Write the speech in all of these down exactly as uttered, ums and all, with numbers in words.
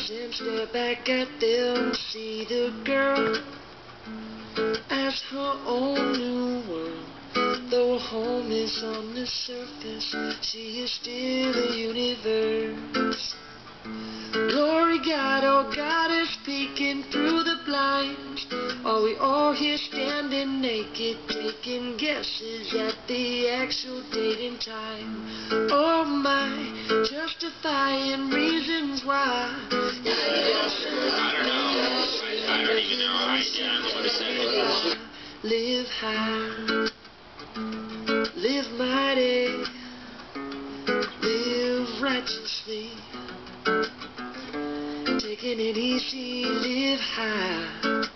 and stare back at them. See the girl as her own new world. Though home is on the surface, she is still a universe. Glory God, oh God is peeking through the blinds. Are we all here standing naked, taking guesses at the actual date and time? Oh my, justifying reasons why. I don't know. I, I don't even know. I, yeah, I don't know what to say. Live high, live mighty, live righteously. Taking it easy, live high,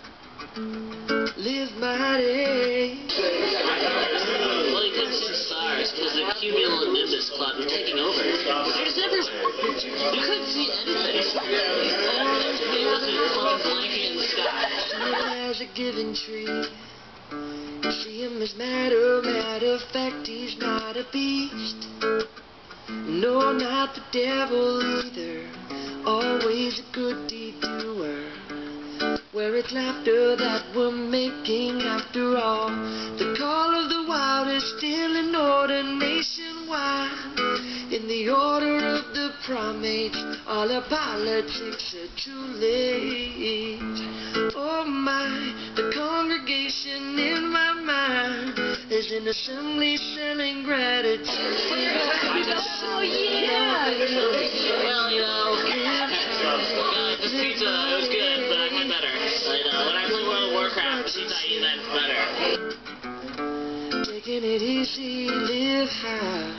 live mighty. Well, you couldn't see the stars because the cumulonimbus cloud was taking over. They're just everywhere. You couldn't see anything. It was a cold blanket in the sky. As a giving tree, you see him as matter, matter of fact, he's not a beast. No, not the devil either. Always a good deed doer. Where it's laughter that we're making after all. The call of the wild is still in order nationwide. In the order of the primates, all our politics are too late. Oh my, the congregation in my mind is an assembly selling gratitude. Oh yeah! Well, you know, uh, this pizza, it was good, but I get better. You know, when I play World of Warcraft, the pizza I eat that's better. Taking it easy, live high,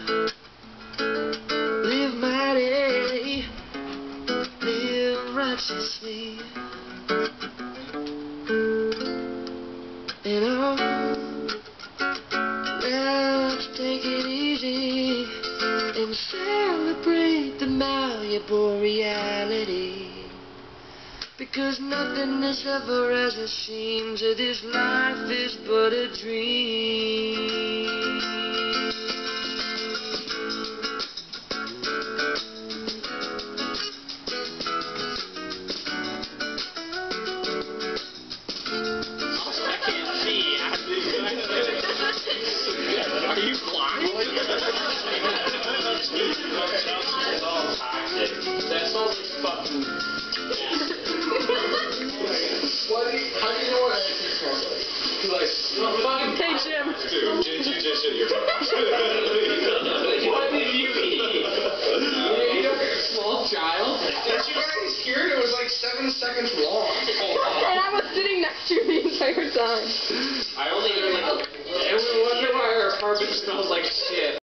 live mighty, live righteously. And oh, let's take it easy and celebrate the malleable reality. Because nothing is ever as it seems, or this life is but a dream.